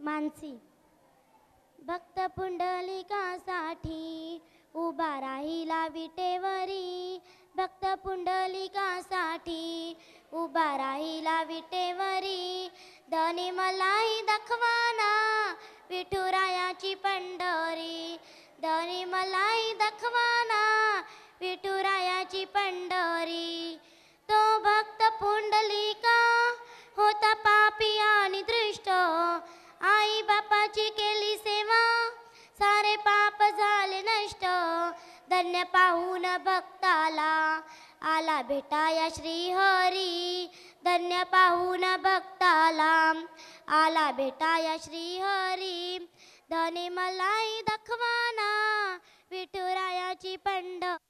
मानसी. भक्त पुंडलिकासाठी उभा राहिला विटेवरी, भक्त पुंडलिकासाठी उभा राहिला विटेवरी. धनी मलाही दाखवाना विठुरायाची पंढरी, धनी मलाही दाखवाना विठुरायाची पंढरी. तो भक्त पुंडलिका होता पापी आणि दृष्ट, आई बापाची केली सेवा सारे पाप झाले नष्ट. धन्य पाहून भक्ताला आला भेटाया श्री हरी, धन्य पाहून भक्ताला आला भेटाया श्री हरी. धनी मलाही दाखवाना विठुरायाची पंढरी.